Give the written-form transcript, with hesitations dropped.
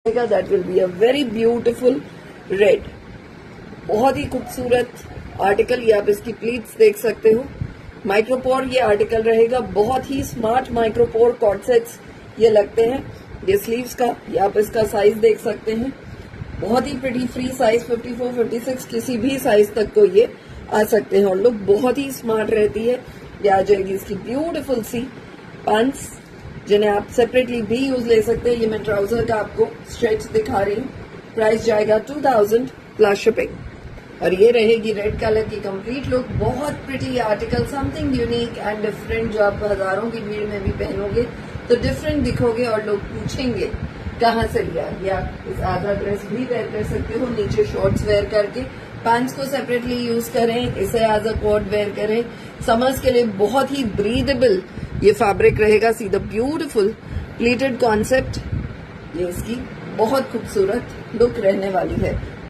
That will be a very beautiful red. बहुत ही खूबसूरत आर्टिकल, ये आप इसकी प्लीट्स देख सकते हो। माइक्रोपोर ये आर्टिकल रहेगा, बहुत ही स्मार्ट माइक्रोपोर कॉर्डसेट्स ये लगते हैं। ये स्लीव्स का, ये आप इसका साइज देख सकते हैं, बहुत ही प्रिटी फ्री साइज 54, 56 किसी भी साइज तक को ये आ सकते हैं और लुक बहुत ही स्मार्ट रहती है। ये आ जाएगी इसकी ब्यूटिफुल सी पैंट्स, जिन्हें आप सेपरेटली भी यूज ले सकते हैं। ये मैं ट्राउजर का आपको स्ट्रेच दिखा रही हूँ। प्राइस जाएगा 2000 प्लस शिपिंग। और ये रहेगी रेड कलर की कंप्लीट लुक, बहुत pretty article, something unique and different, जो आप हजारों की भीड़ में भी पहनोगे तो डिफरेंट दिखोगे और लोग पूछेंगे कहाँ से लिया। ये आप इस आधा ड्रेस भी वेयर कर सकते हो, नीचे शॉर्ट्स वेयर करके, पैंट्स को सेपरेटली यूज करें, इसे एज अ कोट वेयर करें। समर्स के लिए बहुत ही ब्रीदेबल ये फैब्रिक रहेगा। See the beautiful pleated concept, ये इसकी बहुत खूबसूरत लुक रहने वाली है।